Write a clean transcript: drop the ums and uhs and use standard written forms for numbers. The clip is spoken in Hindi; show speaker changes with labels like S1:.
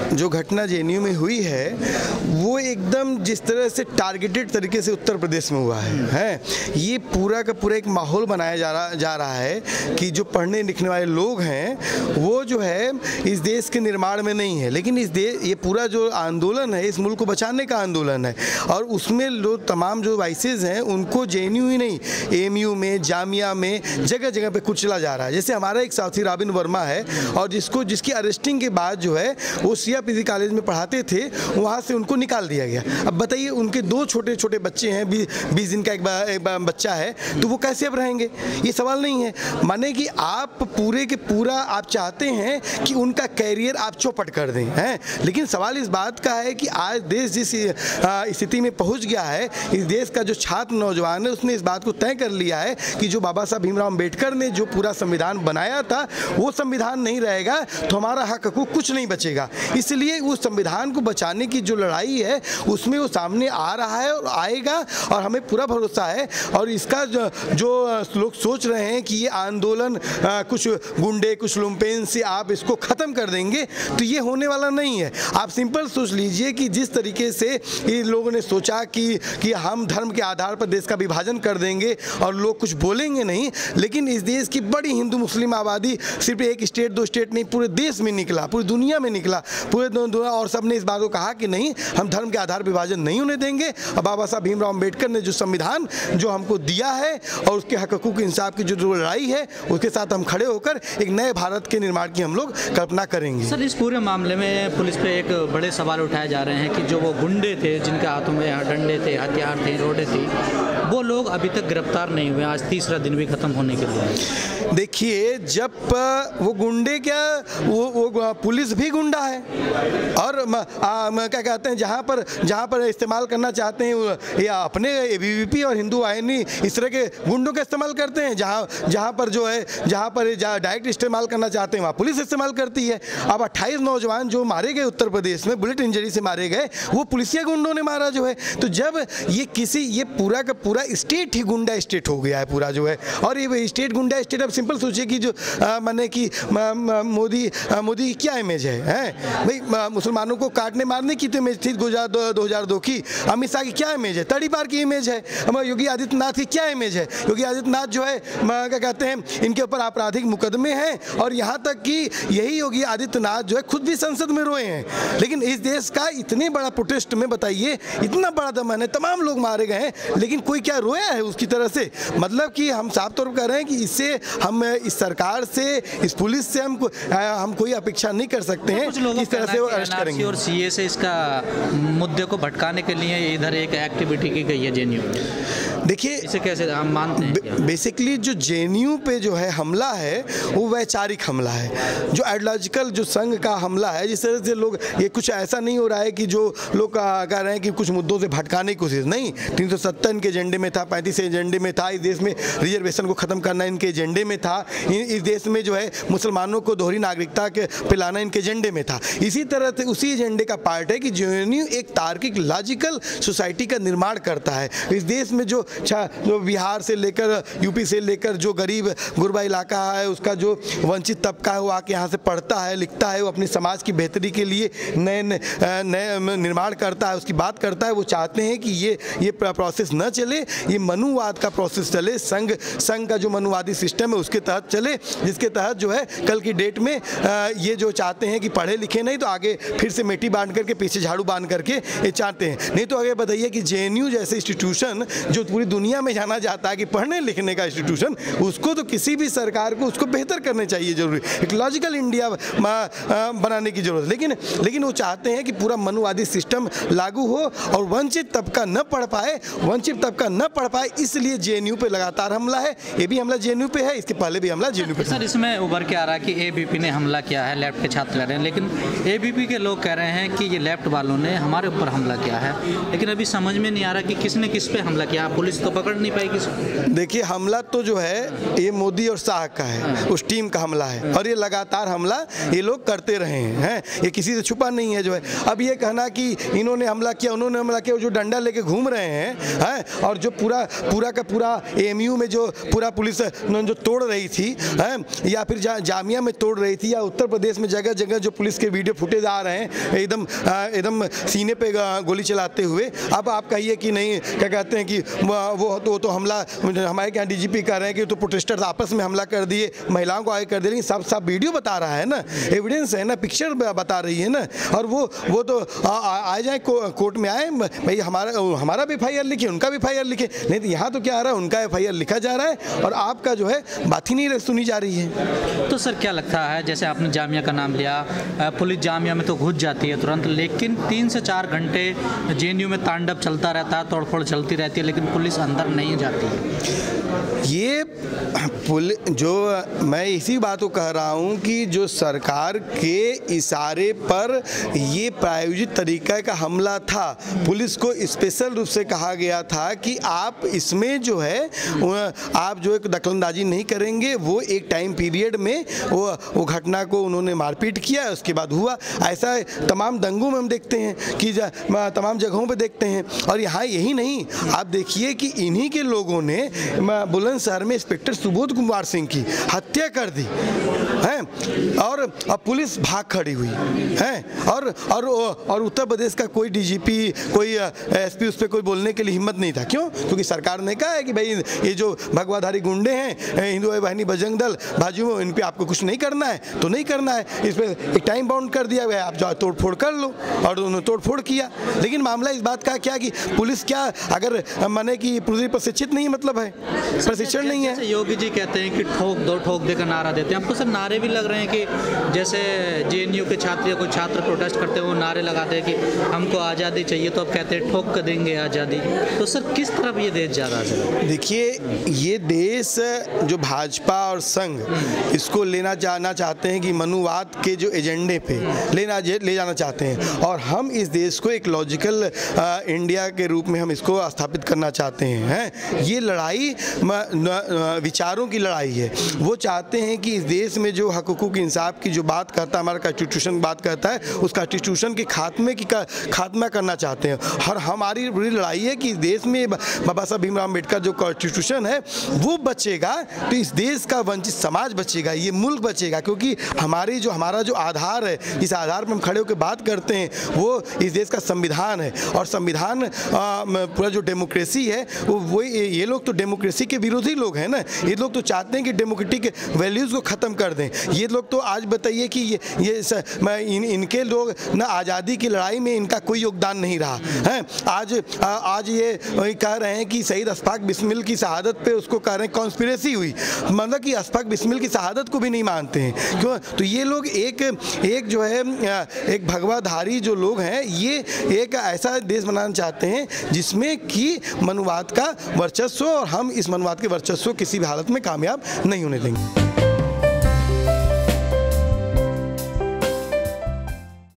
S1: जो घटना JNU में हुई है वो एकदम जिस तरह से टारगेटेड तरीके से उत्तर प्रदेश में हुआ है, ये पूरा का पूरा एक माहौल बनाया जा रहा है कि जो पढ़ने लिखने वाले लोग हैं वो जो है इस देश के निर्माण में नहीं है, लेकिन ये पूरा जो आंदोलन है इस मुल्क को बचाने का आंदोलन है। और उसमें लोग तमाम जो वाइसेज हैं उनको JNU ही नहीं AMU में, जामिया में, जगह जगह पे कुचला जा रहा है। जैसे हमारा एक साथी रॉबिन वर्मा है और जिसकी अरेस्टिंग के बाद जो है वो CRPC कॉलेज में पढ़ाते थे, वहाँ से उनको निकाल दिया गया। अब बताइए उनके 2 छोटे छोटे बच्चे हैं, 20 दिन का एक बच्चा है, तो वो कैसे अब रहेंगे? ये सवाल नहीं है। माने कि आप पूरे के पूरा आप चाहते हैं कि उनका कैरियर आप चौपट कर दें, हैं, लेकिन सवाल इस बात का है कि आज देश जिस स्थिति में पहुंच गया है, इस देश का जो छात्र नौजवान है उसने इस बात को तय कर लिया है कि जो बाबा साहब भीमराव अम्बेडकर ने जो पूरा संविधान बनाया था वो संविधान नहीं रहेगा तो हमारा हक हकूक कुछ नहीं बचेगा। इसलिए उस संविधान को बचाने की जो लड़ाई है उसमें वो सामने आ रहा है और आएगा, और हमें पूरा भरोसा है। और इसका जो लोग सोच रहे हैं कि ये आंदोलन कुछ गुंडे कुछ लुम्पेन से आप इसको ख़त्म कर देंगे, तो ये होने वाला नहीं है। आप सिंपल सोच लीजिए कि जिस तरीके से ये लोगों ने सोचा कि हम धर्म के आधार पर देश का विभाजन कर देंगे और लोग कुछ बोलेंगे नहीं, लेकिन इस देश की बड़ी हिंदू मुस्लिम आबादी सिर्फ एक स्टेट 2 स्टेट नहीं पूरे देश में निकला, पूरी दुनिया में निकला, पूरे दुनिया, और सबने इस बात को कहा कि नहीं हम धर्म के आधार विभाजन नहीं होने देंगे। और बाबा साहब भीमराव अम्बेडकर ने जो संविधान जो हमको दिया है और उसके हक हकूक इंसाफ की जो लड़ाई है उसके साथ हम खड़े होकर एक नए भारत के निर्माण की हम लोग कल्पना करेंगे।
S2: सर, इस पूरे मामले में पुलिस पे एक बड़े सवाल उठाए जा रहे हैं कि जो वो गुंडे थे जिनके हाथों में डंडे थे, हथियार थे, रोडे थी, वो लोग अभी तक गिरफ्तार नहीं हुए। आज तीसरा दिन भी खत्म होने के लिए।
S1: देखिए, जब वो गुंडे क्या वो पुलिस भी गुंडा है, और क्या कहते हैं जहाँ पर इस्तेमाल करना चाहते हैं या अपने ABVP और हिंदू वाहिनी इस तरह के गुंडों का इस्तेमाल करते हैं, जहाँ पर डायरेक्ट इस्तेमाल करना चाहते हैं वहाँ पुलिस इस्तेमाल करती है। अब 28 नौजवान जो मारे गए उत्तर प्रदेश में बुलेट इंजरी से मारे गए वो पुलिसिया गुंडों ने मारा जो है। तो जब ये पूरा का पूरा स्टेट ही गुंडा स्टेट हो गया है पूरा जो है, और ये स्टेट गुंडा स्टेट। अब सिंपल सोचिए कि जो माने कि मोदी की क्या इमेज है भाई, मुसलमानों को काटने मारने की तो इमेज थी 2002 की। अमित शाह की क्या इमेज है? तड़ीपार की इमेज है। हमारे योगी आदित्यनाथ की क्या इमेज है? योगी आदित्यनाथ जो है क्या कहते हैं इनके ऊपर आपराधिक मुकदमे हैं, और यहाँ तक कि यही योगी आदित्यनाथ जो है खुद भी संसद में रोए हैं। लेकिन इस देश का इतने बड़ा प्रोटेस्ट में बताइए, इतना बड़ा दमन है, तमाम लोग मारे गए हैं, लेकिन कोई क्या रोया है उसकी तरह से? मतलब कि हम साफ तौर पर कह रहे हैं कि इससे हम इस सरकार से, इस पुलिस से हम कोई अपेक्षा नहीं कर सकते हैं इस तरह से वो अरेस्ट करेंगे।
S2: और CA से इसका मुद्दे को भटकाने के लिए इधर एक एक्टिविटी की गई है JNU।
S1: देखिए, इसे
S2: कैसे हम मानते हैं?
S1: बेसिकली जो JNU पे जो है हमला है वो वैचारिक हमला है, जो आइडियोलॉजिकल जो संघ का हमला है। जिस तरह से लोग, ये कुछ ऐसा नहीं हो रहा है कि जो लोग कह रहे हैं कि कुछ मुद्दों से भटकाने की कोशिश नहीं। 370 इनके एजेंडे में था, 35 एजेंडे में था, इस देश में रिजर्वेशन को ख़त्म करना इनके एजेंडे में था, इस देश में जो है मुसलमानों को दोहरी नागरिकता के पिलाना इनके एजेंडे में था। इसी तरह से उसी एजेंडे का पार्ट है कि JNU एक तार्किक लॉजिकल सोसाइटी का निर्माण करता है। इस देश में जो बिहार से लेकर UP से लेकर जो गरीब गुरबा इलाका है, उसका जो वंचित तबका है, वो आके यहाँ से पढ़ता है, लिखता है, वो अपनी समाज की बेहतरी के लिए नए निर्माण करता है, उसकी बात करता है। वो चाहते हैं कि ये प्रोसेस न चले, ये मनुवाद का प्रोसेस चले, संघ का जो मनुवादी सिस्टम है उसके तहत चले, जिसके तहत जो है कल की डेट में ये जो चाहते हैं कि पढ़े लिखे नहीं तो आगे फिर से मेटी बांध करके पीछे झाड़ू बांध करके ये चाहते हैं। नहीं तो आगे बताइए कि JNU जैसे इंस्टीट्यूशन जो पूरी दुनिया में जाना जाता है कि पढ़ने लिखने का इंस्टीट्यूशन, उसको तो किसी भी सरकार को उसको बेहतर करने चाहिए, जरूरी एक लॉजिकल इंडिया बनाने की जरूरत है। लेकिन वो चाहते हैं कि पूरा मनुवादी सिस्टम लागू हो और वंचित तबका न पढ़ पाए, इसलिए JNU पे लगातार हमला है। ये भी हमला JNU पे है, इसके पहले भी हमला JNU पे।
S2: सर, इसमें उभर के आ रहा है कि ABP ने हमला किया है, लेफ्ट के छात्र कह रहे हैं, लेकिन ABP के लोग कह रहे हैं कि ये लेफ्ट वालों ने हमारे ऊपर हमला किया है। लेकिन अभी समझ में नहीं आ रहा कि किसने किस पे हमला किया, पुलिस तो पकड़ नहीं पाई किसी।
S1: देखिए, हमला तो जो है ये मोदी और शाह का है, उस टीम का हमला है, और ये लगातार हमला ये लोग करते रहे हैं, ये किसी से छुपा नहीं है जो है। अब ये कहना कि इन्होंने हमला किया, उन्होंने हमला किया, जो डंडा लेके घूम रहे हैं, और जो पूरा का पूरा AMU में जो पूरा पुलिस जो तोड़ रही थी, या फिर जामिया में तोड़ रही थी, या उत्तर प्रदेश में जगह जगह जो पुलिस के वीडियो फुटेज आ रहे हैं एकदम सीने पे गोली चलाते हुए। अब आप कहिए कि नहीं, क्या कहते हैं कि वो तो हमला, हमारे यहाँ डीजीपी कह रहे हैं कि तो प्रोटेस्टर्स आपस में हमला कर दिए, महिलाओं को आगे कर दिए, लेकिन सब वीडियो बता रहा है ना, एविडेंस है ना, पिक्चर बता रही है ना। और वो तो आ जाए कोर्ट में आए, भाई हमारा भी FIR लिखे, उनका भी FIR लिखे। नहीं तो यहाँ तो क्या आ रहा है, उनका FIR लिखा जा रहा है और आपका जो है बात ही नहीं सुनी जा रही है।
S2: तो सर क्या लगता है, जैसे आपने जामिया का नाम लिया, पुलिस जामिया में तो घुस जाती है तुरंत, लेकिन 3 से 4 घंटे JNU में तांडव चलता रहता है, तोड़फोड़ चलती रहती है, लेकिन पुलिस अंदर नहीं जाती है।
S1: ये जो मैं इसी बात को कह रहा हूँ कि जो सरकार के इशारे पर ये प्रायोजित तरीका का हमला था, पुलिस को स्पेशल रूप से कहा गया था कि आप इसमें जो है आप जो एक दखलंदाजी नहीं करेंगे। वो एक टाइम पीरियड में वो घटना को उन्होंने मारपीट किया, उसके बाद हुआ। ऐसा तमाम दंगों में हम देखते हैं कि तमाम जगहों पे देखते हैं। और यहाँ यही नहीं, आप देखिए कि इन्हीं के लोगों ने बुलंदशहर में इंस्पेक्टर सुबोध कुमार सिंह की हत्या कर दी है, और अब पुलिस भाग खड़ी हुई है। और उत्तर प्रदेश का कोई DGP, कोई SP उस पर कोई बोलने के लिए हिम्मत नहीं था। क्यों? क्योंकि सरकार ने कहा है कि भाई ये जो भगवाधारी गुंडे हैं, हिंदू वाहिनी बजरंग दल बाजू, इन पे आपको कुछ नहीं करना है तो नहीं करना है। इस पर एक टाइम बाउंड कर दिया गया, आप जाओ तोड़फोड़ कर लो, और उन्होंने तोड़फोड़ किया। लेकिन मामला इस बात का क्या कि पुलिस क्या अगर माने कि पूरी प्रशिक्षित नहीं, मतलब है प्रशिक्षण नहीं है।
S2: योगी जी कहते हैं कि ठोक दे का नारा देते हैं। आपको सर नारे भी लग रहे हैं कि जैसे JNU के छात्र या कोई छात्र प्रोटेस्ट करते हैं, वो नारे लगाते हैं कि हमको आज़ादी चाहिए, तो अब कहते हैं ठोक कर देंगे आज़ादी। तो सर किस तरफ ये देश जा रहा है?
S1: देखिए, ये देश जो भाजपा और संघ इसको लेना चाहते हैं कि मनुवाद के जो एजेंडे पे ले जाना चाहते हैं, और हम इस देश को एक लॉजिकल इंडिया के रूप में हम इसको स्थापित करना चाहते हैं। ये लड़ाई विचारों की लड़ाई है। वो चाहते हैं कि इस देश में जो हकूक़ इंसाफ की जो बात करता है, हमारा कॉन्स्टिट्यूशन बात करता है, उस कॉन्स्टिट्यूशन के खात्मा करना चाहते हैं। और हमारी बड़ी लड़ाई है कि इस देश में बाबा साहब भीमराव अम्बेडकर जो कॉन्स्टिट्यूशन है वो बचेगा तो इस देश का वंचित समाज बचेगा, ये मुल्क बचेगा। क्योंकि हमारा जो आधार है, इस आधार पर हम खड़े होकर बात करते हैं, वो इस देश का संविधान है। और संविधान पूरा जो डेमोक्रेसी है, वो ये लोग तो डेमोक्रेसी के विरोधी लोग हैं ना। ये लोग तो चाहते हैं कि डेमोक्रेटिक वैल्यूज़ को ख़त्म कर दें। ये लोग तो आज बताइए कि इनके लोग ना आज़ादी की लड़ाई में इनका कोई योगदान नहीं रहा है। आज ये कह रहे हैं कि शहीद अशफाक बिस्मिल की शहादत पे उसको कह रहे हैं कॉन्स्पिरेसी हुई, मतलब कि अशफाक बिस्मिल की शहादत को भी नहीं मानते हैं। क्यों? तो ये लोग एक जो है एक भगवाधारी जो लोग हैं, ये एक ऐसा देश बनाना चाहते हैं जिसमें कि मनुवाद का वर्चस्व, और हम इस मनुवाद के वर्चस्व किसी भी हालत में कामयाब नहीं होने देंगे।